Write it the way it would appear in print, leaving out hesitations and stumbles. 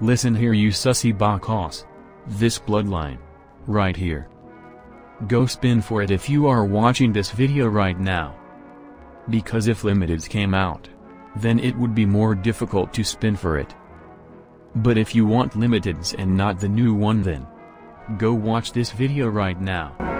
Listen here you sussy boss. This bloodline. Right here. Go spin for it if you are watching this video right now. Because if limiteds came out, then it would be more difficult to spin for it. But if you want limiteds and not the new one then, go watch this video right now.